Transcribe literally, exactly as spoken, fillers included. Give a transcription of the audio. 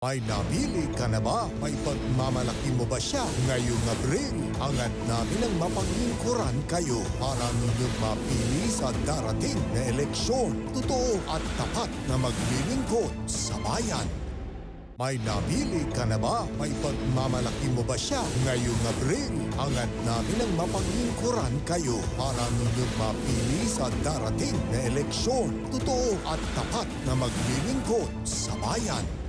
May napili ka na ba? May pagmamalaki mo ba siya? Ngayong Abril, hangad namin ang mapaglingkuran kayo para ninyong mapili sa darating na eleksyon. Totoo at tapat na maglilingkod sa bayan. May napili ka na ba? May pagmamalaki mo ba siya? Ngayong Abril, hangad namin ang mapaglingkuran kayo para ninyong mapili sa darating na eleksyon. Totoo at tapat na maglilingkod sa bayan.